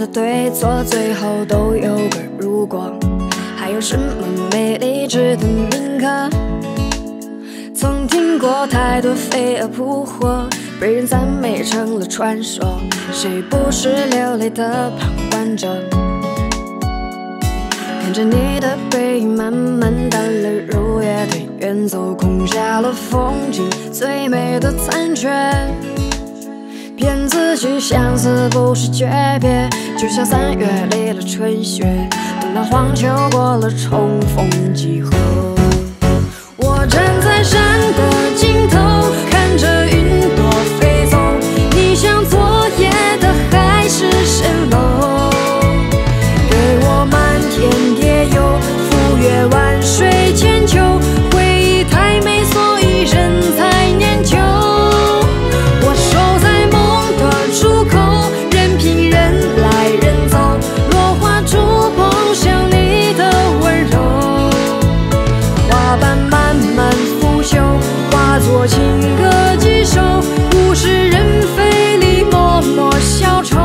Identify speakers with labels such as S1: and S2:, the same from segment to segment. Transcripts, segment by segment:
S1: 的对错，最后都有个如果。还有什么美丽值得铭刻？曾听过太多飞蛾扑火，被人赞美成了传说，谁不是流泪的旁观者？看着你的背影慢慢淡了，如月对远走，空下了风景最美的残缺。骗自己相思不是诀别，就像3月里的春雪，等到黄秋过了重逢几何。我站在山的尽头，看着云朵飞走，你像昨夜的海市蜃楼，给我漫天蝶游，浮越万水千秋，回忆太美，所以人才念旧。我守在梦的出口，任凭人来人走，落花触碰像你的温柔，花瓣慢慢腐朽，化作情歌几首，物是人非里默默消愁。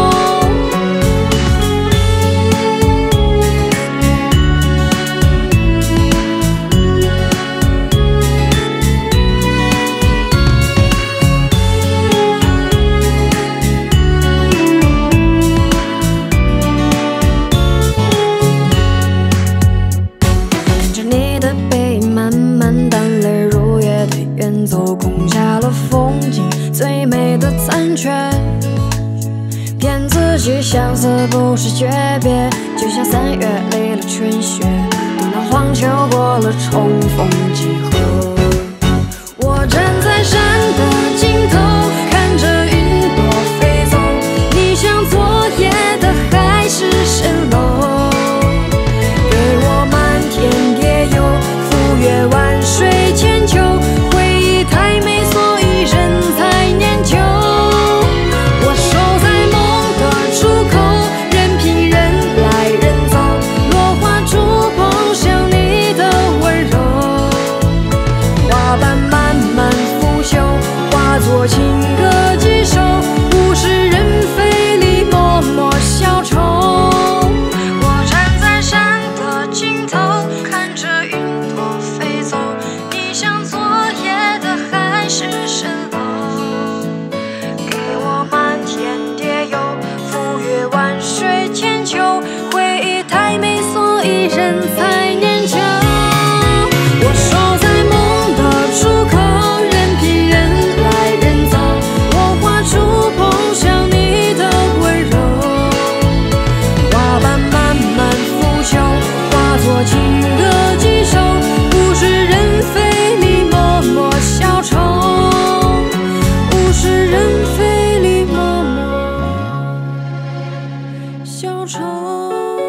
S1: 看着你的背影慢慢淡了，如月对远走，空下了风景最美的残缺。骗自己相思不是诀别，就像3月里的春雪，等到黄秋过了重逢几何。我站在山的尽头，看着云朵飞走，你像昨夜的海市蜃楼，给我漫天蝶游，浮越万水千秋，回忆太美，所以人才念旧。我守在梦的出口，任凭人来人走，落花触碰像你的温柔，花瓣慢慢腐朽，化作情歌几首，物是人非里默默消愁。我站在山的尽头，看着云朵飞走，你像昨夜的海市蜃楼，给我漫天蝶游，浮越万水千秋，回忆太美，所以人才念旧。我守在梦的出口，任凭人来人走，落花触碰像你的温柔，花瓣慢慢腐朽，化作情歌几首，物是人非里默默消愁，物是人非里默默消愁。